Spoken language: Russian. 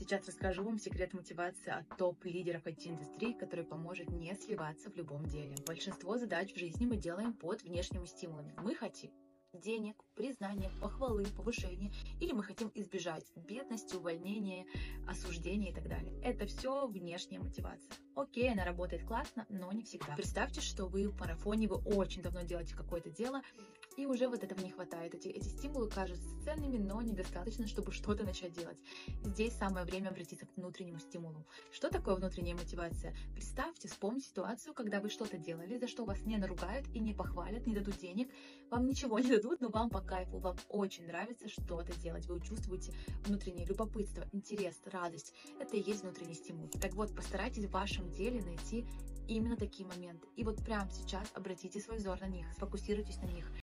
Сейчас расскажу вам секрет мотивации от топ-лидеров IT-индустрии, который поможет не сливаться в любом деле. Большинство задач в жизни мы делаем под внешними стимулами. Мы хотим денег, признания, похвалы, повышения, или мы хотим избежать бедности, увольнения, осуждения и так далее. Это все внешняя мотивация. Окей, она работает классно, но не всегда. Представьте, что вы в марафоне, вы очень давно делаете какое-то дело, и уже вот этого не хватает. Эти стимулы кажутся ценными, но недостаточно, чтобы что-то начать делать. Здесь самое время обратиться к внутреннему стимулу. Что такое внутренняя мотивация? Представьте, вспомните ситуацию, когда вы что-то делали, за что вас не наругают и не похвалят, не дадут денег, вам ничего не дадут, но вам по кайфу, вам очень нравится что-то делать. Вы чувствуете внутреннее любопытство, интерес, радость. Это и есть внутренний стимул. Так вот, постарайтесь в вашем деле найти именно такие моменты. И вот прямо сейчас обратите свой взор на них, сфокусируйтесь на них.